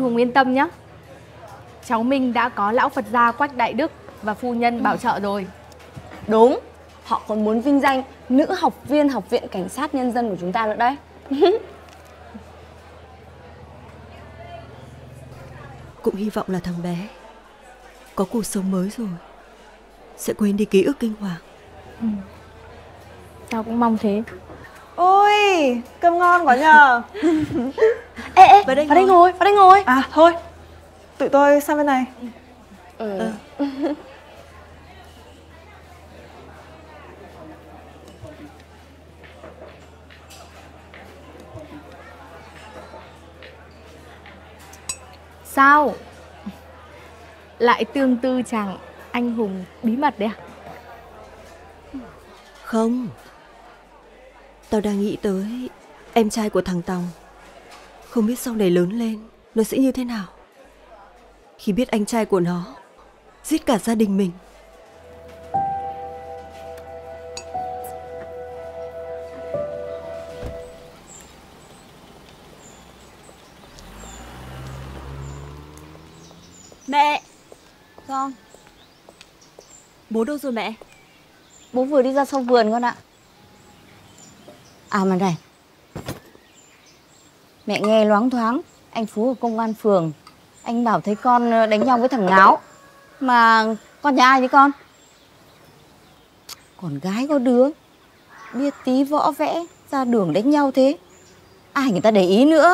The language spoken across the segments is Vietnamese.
Hùng yên tâm nhé. Cháu Minh đã có lão Phật gia Quách Đại Đức và phu nhân bảo trợ rồi. Đúng, họ còn muốn vinh danh nữ học viên Học viện Cảnh sát Nhân dân của chúng ta nữa đấy. Cũng hy vọng là thằng bé có cuộc sống mới rồi, sẽ quên đi ký ức kinh hoàng. Tao cũng mong thế. Ôi, cơm ngon quá nhờ. Ê, vào đây vào đây ngồi. À thôi, tụi tôi sang bên này. Sao? Lại tương tư chàng anh hùng bí mật đấy à? Không, tao đang nghĩ tới em trai của thằng Tòng. Không biết sau này lớn lên nó sẽ như thế nào khi biết anh trai của nó giết cả gia đình mình. Mẹ! Con, Bố đâu rồi mẹ? bố vừa đi ra sau vườn con ạ. À mà này, mẹ nghe loáng thoáng anh Phú ở công an phường, anh bảo thấy con đánh nhau với thằng Ngáo. Mà con nhà ai đấy con? Con gái có đứa biết tí võ vẽ ra đường đánh nhau thế, ai người ta để ý nữa.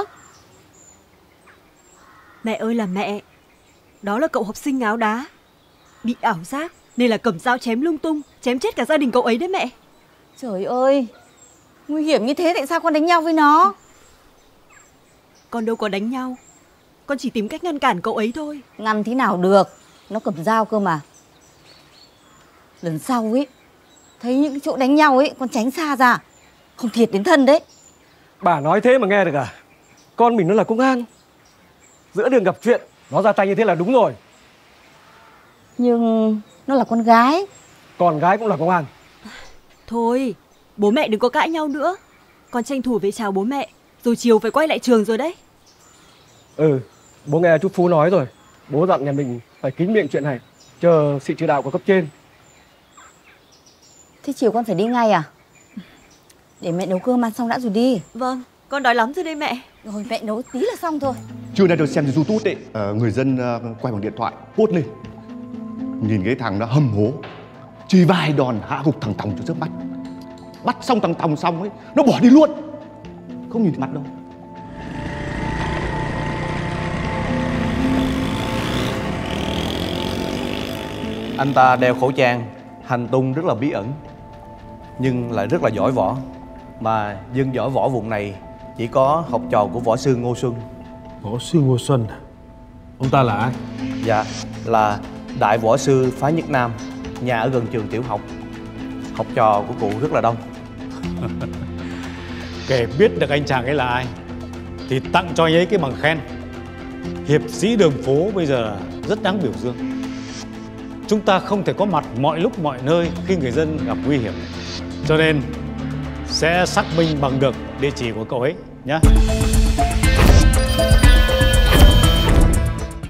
Mẹ ơi là mẹ, đó là cậu học sinh Ngáo Đá, bị ảo giác nên là cầm dao chém lung tung, chém chết cả gia đình cậu ấy đấy mẹ. Trời ơi, nguy hiểm như thế tại sao con đánh nhau với nó? Con đâu có đánh nhau, con chỉ tìm cách ngăn cản cậu ấy thôi. Ngăn thế nào được, nó cầm dao cơ mà. Lần sau ấy, thấy những cái chỗ đánh nhau ấy, con tránh xa ra, không thiệt đến thân đấy. Bà nói thế mà nghe được à? Con mình nó là công an, giữa đường gặp chuyện nó ra tay như thế là đúng rồi. Nhưng nó là con gái. Con gái cũng là công an. Thôi, bố mẹ đừng có cãi nhau nữa. Con tranh thủ về chào bố mẹ, rồi chiều phải quay lại trường rồi đấy. Bố nghe chú Phú nói rồi. Bố dặn nhà mình phải kín miệng chuyện này, chờ sự chỉ đạo của cấp trên. Thế chiều con phải đi ngay à? Để mẹ nấu cơm ăn xong đã rồi đi. Vâng, con đói lắm rồi đây mẹ. Rồi mẹ nấu tí là xong thôi. Trưa nay tôi xem trên YouTube ấy, người dân quay bằng điện thoại post lên. Nhìn cái thằng nó hầm hố, chỉ vài đòn hạ gục thằng Tòng cho chớp mắt. Bắt xong thằng Tòng xong ấy, nó bỏ đi luôn, không nhìn thấy mặt đâu. Anh ta đeo khẩu trang, hành tung rất là bí ẩn, nhưng lại rất là giỏi võ. Mà dân giỏi võ vùng này chỉ có học trò của võ sư Ngô Xuân. Võ sư Ngô Xuân? Ông ta là ai? Dạ, là đại võ sư phái Nhất Nam, nhà ở gần trường tiểu học. Học trò của cụ rất là đông. Kể biết được anh chàng ấy là ai thì tặng cho anh ấy cái bằng khen. Hiệp sĩ đường phố bây giờ rất đáng biểu dương. Chúng ta không thể có mặt mọi lúc mọi nơi khi người dân gặp nguy hiểm, cho nên sẽ xác minh bằng được địa chỉ của cậu ấy nhé.